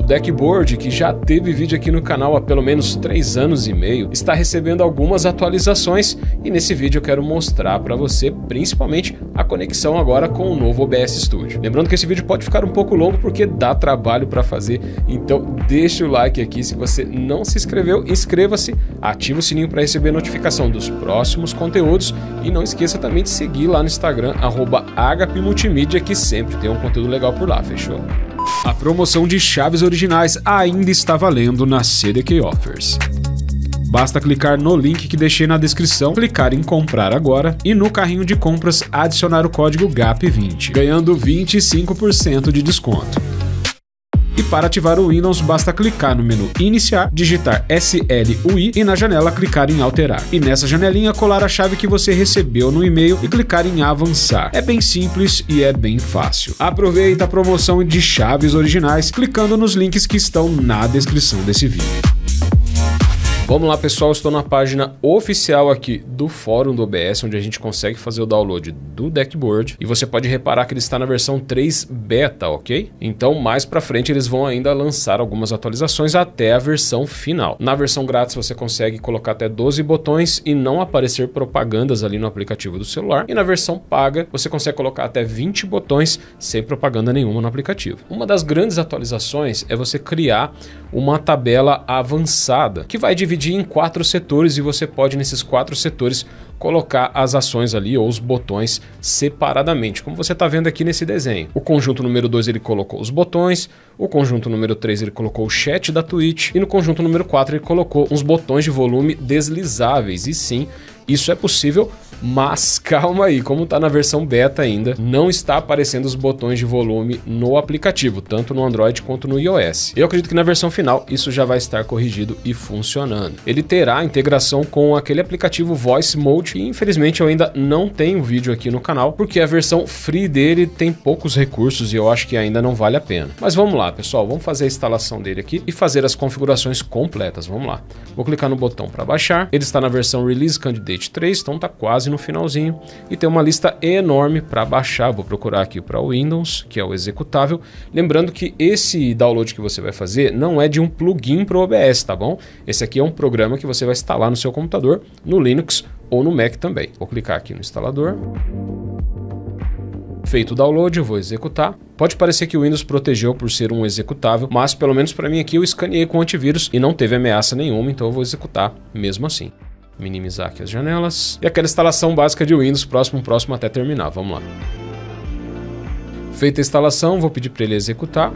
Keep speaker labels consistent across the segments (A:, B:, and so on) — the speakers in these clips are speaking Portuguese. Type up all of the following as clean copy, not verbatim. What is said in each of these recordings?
A: Deckboard, que já teve vídeo aqui no canal há pelo menos 3 anos e meio, está recebendo algumas atualizações e nesse vídeo eu quero mostrar para você principalmente a conexão agora com o novo OBS Studio. Lembrando que esse vídeo pode ficar um pouco longo porque dá trabalho para fazer, então deixa o like aqui. Se você não se inscreveu, inscreva-se, ativa o sininho para receber notificação dos próximos conteúdos e não esqueça também de seguir lá no Instagram @hpmultimídia, que sempre tem um conteúdo legal por lá, fechou? A promoção de chaves originais ainda está valendo na CDK Offers. Basta clicar no link que deixei na descrição, clicar em comprar agora e no carrinho de compras adicionar o código GAP20, ganhando 25% de desconto. E para ativar o Windows, basta clicar no menu Iniciar, digitar SLUI e na janela clicar em Alterar. E nessa janelinha colar a chave que você recebeu no e-mail e clicar em Avançar. É bem simples e é bem fácil. Aproveita a promoção de chaves originais clicando nos links que estão na descrição desse vídeo. Vamos lá, pessoal, estou na página oficial aqui do fórum do OBS, onde a gente consegue fazer o download do Deckboard, e você pode reparar que ele está na versão 3 beta, ok? Então, mais pra frente eles vão ainda lançar algumas atualizações até a versão final. Na versão grátis você consegue colocar até 12 botões e não aparecer propagandas ali no aplicativo do celular, e na versão paga você consegue colocar até 20 botões sem propaganda nenhuma no aplicativo. Uma das grandes atualizações é você criar uma tabela avançada, que vai dividir em 4 setores e você pode nesses 4 setores colocar as ações ali ou os botões separadamente, como você está vendo aqui nesse desenho. O conjunto número 2 ele colocou os botões, o conjunto número 3 ele colocou o chat da Twitch e no conjunto número 4 ele colocou uns botões de volume deslizáveis. E sim, isso é possível, mas calma aí, como está na versão beta ainda, não está aparecendo os botões de volume no aplicativo, tanto no Android quanto no iOS. Eu acredito que na versão final isso já vai estar corrigido e funcionando. Ele terá integração com aquele aplicativo Voice Mode e infelizmente eu ainda não tenho vídeo aqui no canal, porque a versão free dele tem poucos recursos e eu acho que ainda não vale a pena. Mas vamos lá, pessoal, vamos fazer a instalação dele aqui e fazer as configurações completas. Vamos lá. Vou clicar no botão para baixar. Ele está na versão Release Candidate 3, então está quase no finalzinho e tem uma lista enorme para baixar. Vou procurar aqui para o Windows, que é o executável. Lembrando que esse download que você vai fazer não é de um plugin para o OBS, tá bom? Esse aqui é um programa que você vai instalar no seu computador, no Linux ou no Mac também. Vou clicar aqui no instalador. Feito o download, eu vou executar. Pode parecer que o Windows protegeu por ser um executável, mas pelo menos para mim aqui eu escaneei com antivírus e não teve ameaça nenhuma, então eu vou executar mesmo assim. Minimizar aqui as janelas. E aquela instalação básica de Windows, próximo até terminar. Vamos lá. Feita a instalação, vou pedir para ele executar.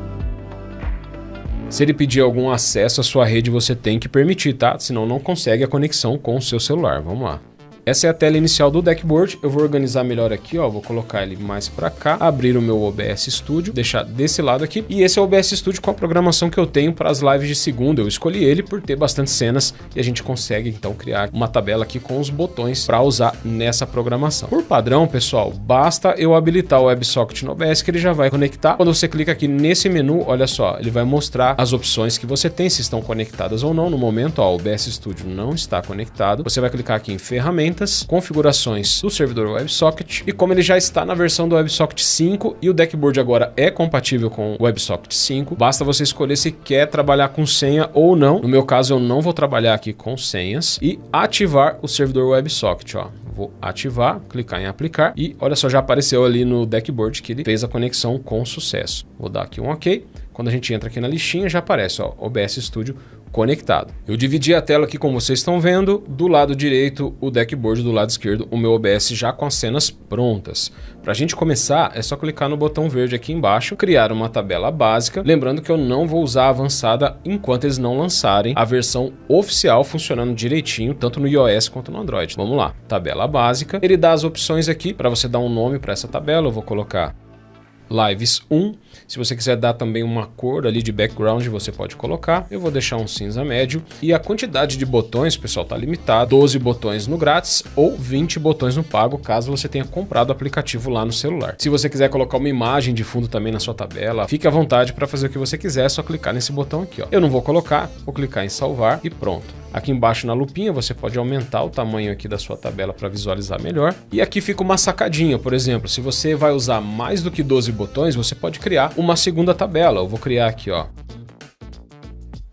A: Se ele pedir algum acesso à sua rede, você tem que permitir, tá? Senão não consegue a conexão com o seu celular. Vamos lá. Essa é a tela inicial do Deckboard. Eu vou organizar melhor aqui, ó. Vou colocar ele mais para cá, abrir o meu OBS Studio, deixar desse lado aqui. E esse é o OBS Studio com a programação que eu tenho para as lives de segunda. Eu escolhi ele por ter bastante cenas e a gente consegue então criar uma tabela aqui com os botões para usar nessa programação. Por padrão, pessoal, basta eu habilitar o WebSocket no OBS que ele já vai conectar. Quando você clica aqui nesse menu, olha só, ele vai mostrar as opções que você tem, se estão conectadas ou não. No momento, ó, o OBS Studio não está conectado. Você vai clicar aqui em Ferramentas, configurações do servidor WebSocket, e como ele já está na versão do WebSocket 5 e o Deckboard agora é compatível com o WebSocket 5, basta você escolher se quer trabalhar com senha ou não. No meu caso eu não vou trabalhar aqui com senhas, e ativar o servidor WebSocket, ó. Vou ativar, clicar em aplicar e olha só, já apareceu ali no Deckboard que ele fez a conexão com sucesso. Vou dar aqui um OK. Quando a gente entra aqui na listinha já aparece, ó, OBS Studio conectado. Eu dividi a tela aqui como vocês estão vendo, do lado direito o Deckboard, do lado esquerdo o meu OBS já com as cenas prontas. Para a gente começar é só clicar no botão verde aqui embaixo, criar uma tabela básica, lembrando que eu não vou usar a avançada enquanto eles não lançarem a versão oficial funcionando direitinho, tanto no iOS quanto no Android. Vamos lá, tabela básica, ele dá as opções aqui para você dar um nome para essa tabela. Eu vou colocar Lives 1. Se você quiser dar também uma cor ali de background, você pode colocar. Eu vou deixar um cinza médio. E a quantidade de botões, pessoal, tá limitada. 12 botões no grátis ou 20 botões no pago, caso você tenha comprado o aplicativo lá no celular. Se você quiser colocar uma imagem de fundo também na sua tabela, fique à vontade para fazer o que você quiser, é só clicar nesse botão aqui, ó. Eu não vou colocar, vou clicar em salvar e pronto. Aqui embaixo na lupinha você pode aumentar o tamanho aqui da sua tabela para visualizar melhor. E aqui fica uma sacadinha, por exemplo, se você vai usar mais do que 12 botões, você pode criar uma segunda tabela. Eu vou criar aqui, ó,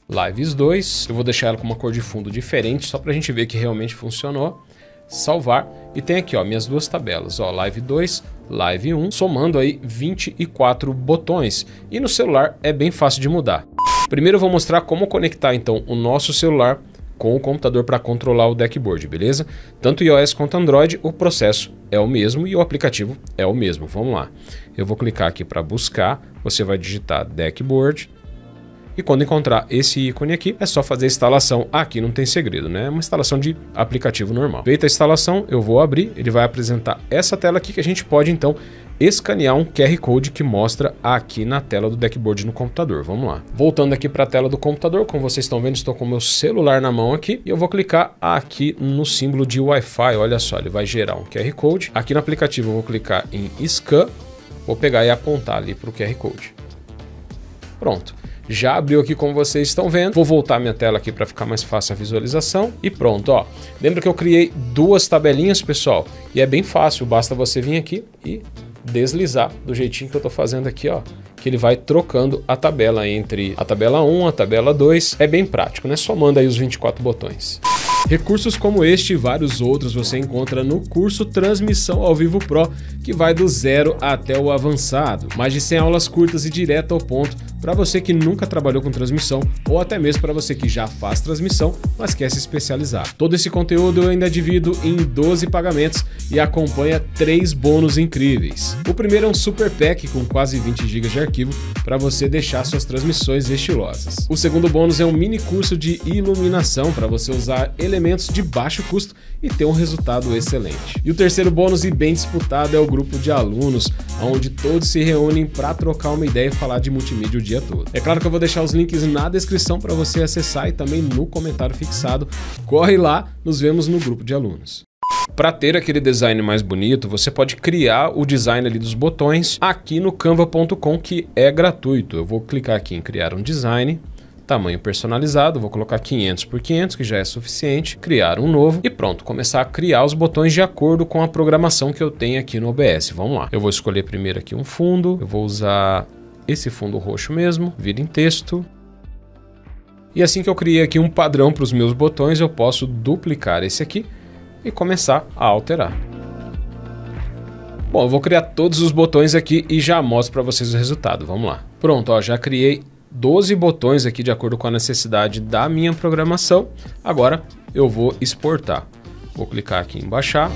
A: Lives 2, eu vou deixar ela com uma cor de fundo diferente, só para a gente ver que realmente funcionou. Salvar, e tem aqui ó, minhas duas tabelas, ó, Live 2, Live 1, somando aí 24 botões, e no celular é bem fácil de mudar. Primeiro eu vou mostrar como conectar então o nosso celular com o computador para controlar o Deckboard, beleza? Tanto iOS quanto Android, o processo é o mesmo e o aplicativo é o mesmo. Vamos lá, eu vou clicar aqui para buscar, você vai digitar Deckboard. E quando encontrar esse ícone aqui, é só fazer a instalação. Aqui não tem segredo, né? É uma instalação de aplicativo normal. Feita a instalação, eu vou abrir. Ele vai apresentar essa tela aqui que a gente pode, então, escanear um QR Code que mostra aqui na tela do Deckboard no computador. Vamos lá. Voltando aqui para a tela do computador, como vocês estão vendo, estou com o meu celular na mão aqui. E eu vou clicar aqui no símbolo de Wi-Fi. Olha só, ele vai gerar um QR Code. Aqui no aplicativo eu vou clicar em Scan. Vou pegar e apontar ali para o QR Code. Pronto. Já abriu aqui como vocês estão vendo. Vou voltar minha tela aqui para ficar mais fácil a visualização. E pronto, ó. Lembra que eu criei duas tabelinhas, pessoal? E é bem fácil, basta você vir aqui e deslizar do jeitinho que eu tô fazendo aqui, ó. Que ele vai trocando a tabela entre a tabela 1, a tabela 2. É bem prático, né? Só manda aí os 24 botões. Recursos como este e vários outros você encontra no curso Transmissão ao Vivo Pro, que vai do 0 até o avançado. Mais de 100 aulas curtas e direto ao ponto, para você que nunca trabalhou com transmissão ou até mesmo para você que já faz transmissão, mas quer se especializar. Todo esse conteúdo eu ainda divido em 12 pagamentos e acompanha 3 bônus incríveis. O primeiro é um Super Pack com quase 20 GB de arquivo para você deixar suas transmissões estilosas. O segundo bônus é um mini curso de iluminação para você usar elementos de baixo custo e ter um resultado excelente. E o terceiro bônus, e bem disputado, é o grupo de alunos, onde todos se reúnem para trocar uma ideia e falar de multimídia o dia todo. É claro que eu vou deixar os links na descrição para você acessar e também no comentário fixado. Corre lá, nos vemos no grupo de alunos. Para ter aquele design mais bonito, você pode criar o design ali dos botões aqui no canva.com, que é gratuito. Eu vou clicar aqui em criar um design, tamanho personalizado, vou colocar 500 por 500, que já é suficiente, criar um novo e pronto, começar a criar os botões de acordo com a programação que eu tenho aqui no OBS. Vamos lá, eu vou escolher primeiro aqui um fundo, eu vou usar esse fundo roxo mesmo, vira em texto. E assim que eu criei aqui um padrão para os meus botões, eu posso duplicar esse aqui e começar a alterar. Bom, eu vou criar todos os botões aqui e já mostro para vocês o resultado. Vamos lá. Pronto, ó, já criei 12 botões aqui de acordo com a necessidade da minha programação. Agora eu vou exportar. Vou clicar aqui em baixar,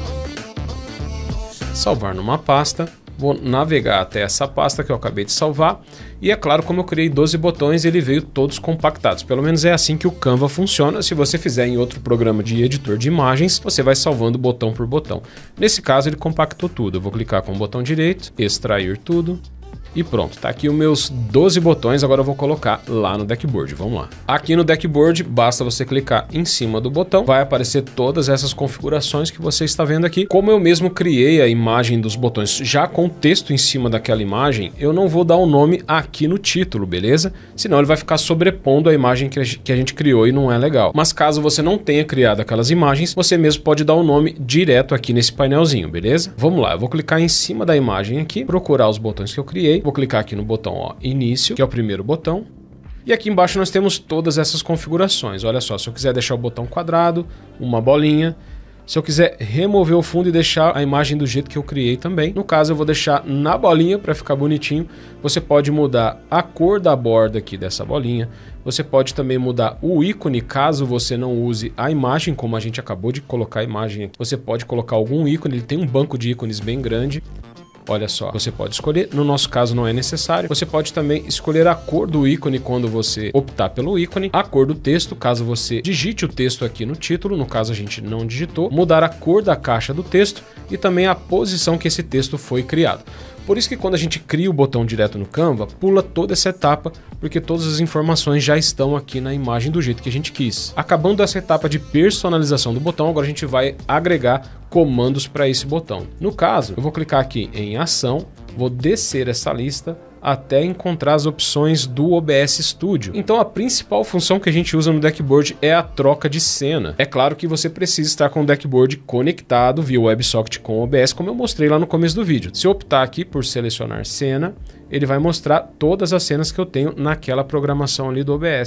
A: salvar numa pasta. Vou navegar até essa pasta que eu acabei de salvar. E é claro, como eu criei 12 botões, ele veio todos compactados. Pelo menos é assim que o Canva funciona. Se você fizer em outro programa de editor de imagens, você vai salvando botão por botão. Nesse caso, ele compactou tudo. Eu vou clicar com o botão direito, extrair tudo. E pronto, tá aqui os meus 12 botões, agora eu vou colocar lá no Deckboard, vamos lá. Aqui no Deckboard, basta você clicar em cima do botão, vai aparecer todas essas configurações que você está vendo aqui. Como eu mesmo criei a imagem dos botões já com o texto em cima daquela imagem, eu não vou dar um nome aqui no título, beleza? Senão ele vai ficar sobrepondo a imagem que a gente criou e não é legal. Mas caso você não tenha criado aquelas imagens, você mesmo pode dar um nome direto aqui nesse painelzinho, beleza? Vamos lá, eu vou clicar em cima da imagem aqui, procurar os botões que eu criei. Vou clicar aqui no botão, ó, início, que é o primeiro botão. E aqui embaixo nós temos todas essas configurações. Olha só, se eu quiser deixar o botão quadrado, uma bolinha. Se eu quiser remover o fundo e deixar a imagem do jeito que eu criei também. No caso, eu vou deixar na bolinha para ficar bonitinho. Você pode mudar a cor da borda aqui dessa bolinha. Você pode também mudar o ícone, caso você não use a imagem, como a gente acabou de colocar a imagem aqui. Você pode colocar algum ícone, ele tem um banco de ícones bem grande. Olha só, você pode escolher, no nosso caso não é necessário. Você pode também escolher a cor do ícone quando você optar pelo ícone, a cor do texto, caso você digite o texto aqui no título, no caso a gente não digitou, mudar a cor da caixa do texto e também a posição que esse texto foi criado. Por isso que quando a gente cria o botão direto no Canva, pula toda essa etapa, porque todas as informações já estão aqui na imagem do jeito que a gente quis. Acabando essa etapa de personalização do botão, agora a gente vai agregar comandos para esse botão. No caso, eu vou clicar aqui em ação, vou descer essa lista até encontrar as opções do OBS Studio. Então a principal função que a gente usa no Deckboard é a troca de cena. É claro que você precisa estar com o Deckboard conectado via WebSocket com o OBS, como eu mostrei lá no começo do vídeo. Se eu optar aqui por selecionar cena, ele vai mostrar todas as cenas que eu tenho naquela programação ali do OBS.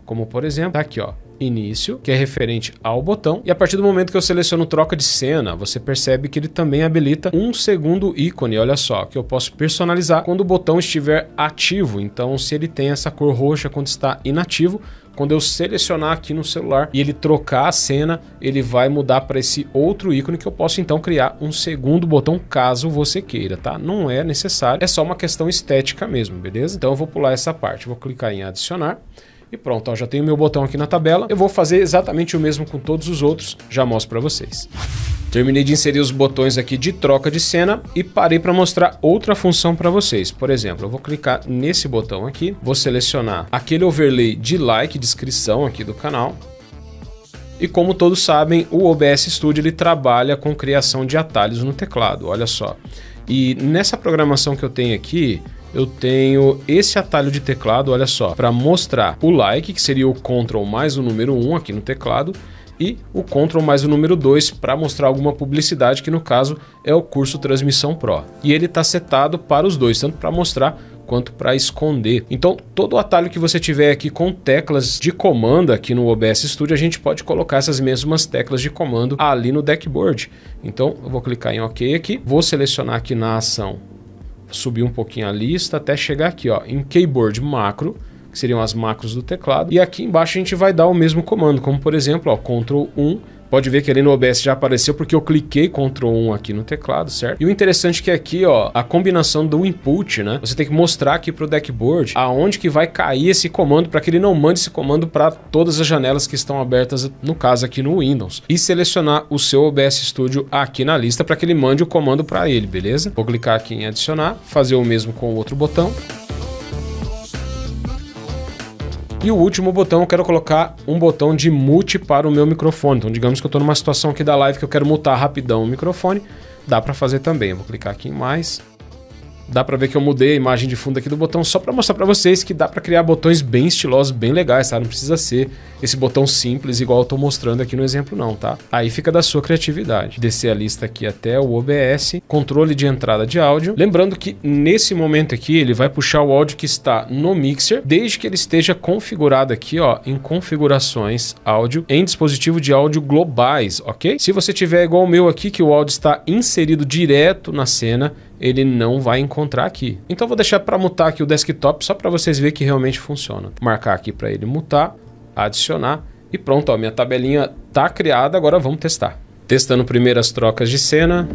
A: como por exemplo, tá aqui ó, início, que é referente ao botão, e a partir do momento que eu seleciono troca de cena, você percebe que ele também habilita um segundo ícone, olha só, que eu posso personalizar quando o botão estiver ativo. Então se ele tem essa cor roxa quando está inativo, quando eu selecionar aqui no celular e ele trocar a cena, ele vai mudar para esse outro ícone que eu posso então criar um segundo botão caso você queira, tá? Não é necessário, é só uma questão estética mesmo, beleza? Então eu vou pular essa parte, vou clicar em adicionar. E pronto, ó, já tenho meu botão aqui na tabela. Eu vou fazer exatamente o mesmo com todos os outros, já mostro para vocês. Terminei de inserir os botões aqui de troca de cena e parei para mostrar outra função para vocês. Por exemplo, eu vou clicar nesse botão aqui, vou selecionar aquele overlay de like, descrição aqui do canal. E como todos sabem, o OBS Studio ele trabalha com criação de atalhos no teclado, olha só. E nessa programação que eu tenho aqui, eu tenho esse atalho de teclado, olha só, para mostrar o like, que seria o Ctrl mais o número 1 aqui no teclado, e o Ctrl mais o número 2 para mostrar alguma publicidade, que no caso é o curso Transmissão Pro. E ele está setado para os dois, tanto para mostrar quanto para esconder. Então, todo o atalho que você tiver aqui com teclas de comando aqui no OBS Studio, a gente pode colocar essas mesmas teclas de comando ali no Deckboard. Então, eu vou clicar em OK aqui, vou selecionar aqui na ação, subir um pouquinho a lista até chegar aqui ó, em Keyboard Macro, que seriam as macros do teclado. E aqui embaixo a gente vai dar o mesmo comando, como por exemplo, ó, Ctrl 1. Pode ver que ali no OBS já apareceu porque eu cliquei Ctrl 1 aqui no teclado, certo? E o interessante é que aqui, ó, a combinação do input, né? Você tem que mostrar aqui para o Deckboard aonde que vai cair esse comando para que ele não mande esse comando para todas as janelas que estão abertas, no caso aqui no Windows. E selecionar o seu OBS Studio aqui na lista para que ele mande o comando para ele, beleza? Vou clicar aqui em adicionar, fazer o mesmo com o outro botão. E o último botão, eu quero colocar um botão de mute para o meu microfone. Então, digamos que eu estou numa situação aqui da live que eu quero mutar rapidão o microfone. Dá para fazer também. Eu vou clicar aqui em mais. Dá para ver que eu mudei a imagem de fundo aqui do botão só para mostrar para vocês que dá para criar botões bem estilosos, bem legais, tá? Não precisa ser esse botão simples igual eu tô mostrando aqui no exemplo não, tá? Aí fica da sua criatividade. Descer a lista aqui até o OBS, controle de entrada de áudio. Lembrando que nesse momento aqui ele vai puxar o áudio que está no mixer, desde que ele esteja configurado aqui, ó, em configurações áudio, em dispositivo de áudio globais, ok? Se você tiver igual o meu aqui, que o áudio está inserido direto na cena, ele não vai encontrar aqui. Então vou deixar para mutar aqui o desktop só para vocês verem que realmente funciona. Vou marcar aqui para ele mutar, adicionar e pronto, ó, minha tabelinha tá criada, agora vamos testar. Testando primeiras trocas de cena.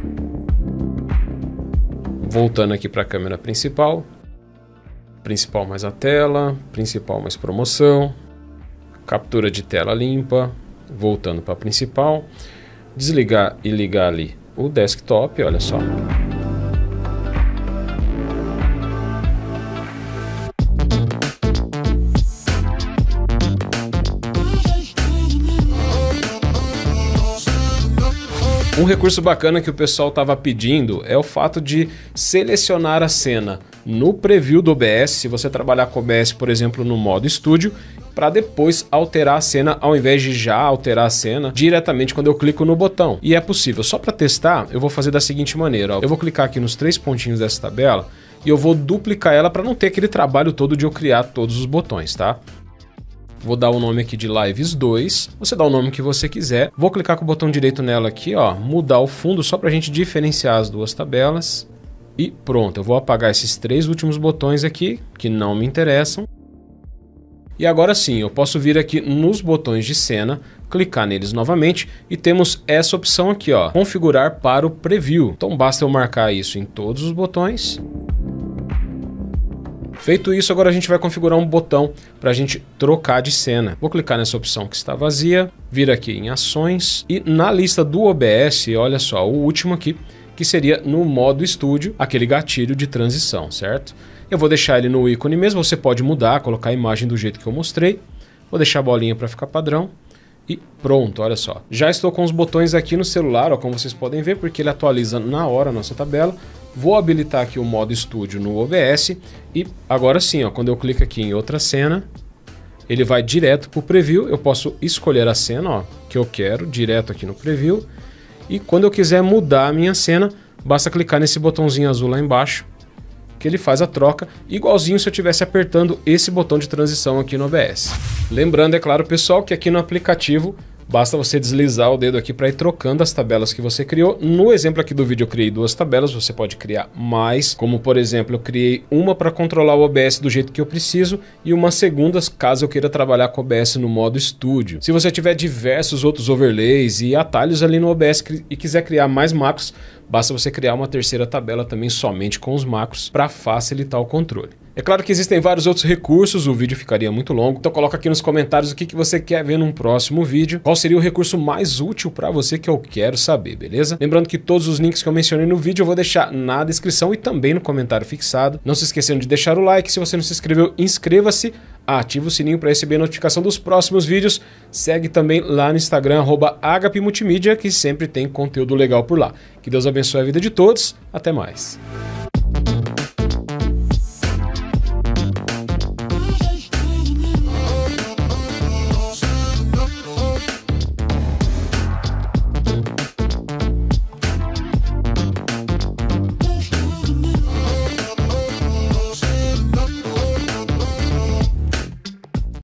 A: Voltando aqui para a câmera principal. Principal mais a tela, principal mais promoção. Captura de tela limpa, voltando para a principal. Desligar e ligar ali o desktop, olha só. Um recurso bacana que o pessoal estava pedindo é o fato de selecionar a cena no preview do OBS, se você trabalhar com o OBS, por exemplo, no modo estúdio, para depois alterar a cena, ao invés de já alterar a cena diretamente quando eu clico no botão. E é possível. Só para testar, eu vou fazer da seguinte maneira, ó. Eu vou clicar aqui nos 3 pontinhos dessa tabela e eu vou duplicar ela para não ter aquele trabalho todo de eu criar todos os botões, tá? Vou dar o nome aqui de Lives 2, você dá o nome que você quiser. Vou clicar com o botão direito nela aqui, ó, mudar o fundo só para a gente diferenciar as duas tabelas. E pronto, eu vou apagar esses 3 últimos botões aqui, que não me interessam. E agora sim, eu posso vir aqui nos botões de cena, clicar neles novamente e temos essa opção aqui, ó, configurar para o preview. Então basta eu marcar isso em todos os botões. Feito isso, agora a gente vai configurar um botão para a gente trocar de cena. Vou clicar nessa opção que está vazia, vir aqui em ações e na lista do OBS, olha só, o último aqui, que seria no modo estúdio, aquele gatilho de transição, certo? Eu vou deixar ele no ícone mesmo, você pode mudar, colocar a imagem do jeito que eu mostrei. Vou deixar a bolinha para ficar padrão. E pronto, olha só. Já estou com os botões aqui no celular, ó, como vocês podem ver, porque ele atualiza na hora a nossa tabela. Vou habilitar aqui o modo estúdio no OBS e agora sim, ó, quando eu clico aqui em outra cena, ele vai direto para o preview. Eu posso escolher a cena, ó, que eu quero, direto aqui no preview. E quando eu quiser mudar a minha cena, basta clicar nesse botãozinho azul lá embaixo, que ele faz a troca, igualzinho se eu estivesse apertando esse botão de transição aqui no OBS. Lembrando, é claro, pessoal, que aqui no aplicativo basta você deslizar o dedo aqui para ir trocando as tabelas que você criou. No exemplo aqui do vídeo eu criei 2 tabelas, você pode criar mais, como por exemplo eu criei uma para controlar o OBS do jeito que eu preciso e uma segunda caso eu queira trabalhar com o OBS no modo estúdio. Se você tiver diversos outros overlays e atalhos ali no OBS e quiser criar mais macros, basta você criar uma terceira tabela também somente com os macros para facilitar o controle. É claro que existem vários outros recursos, o vídeo ficaria muito longo, então coloca aqui nos comentários o que você quer ver num próximo vídeo, qual seria o recurso mais útil para você que eu quero saber, beleza? Lembrando que todos os links que eu mencionei no vídeo eu vou deixar na descrição e também no comentário fixado. Não se esquecendo de deixar o like, se você não se inscreveu, inscreva-se, ativa o sininho para receber a notificação dos próximos vídeos, segue também lá no Instagram, @agapmultimídia, que sempre tem conteúdo legal por lá. Que Deus abençoe a vida de todos, até mais.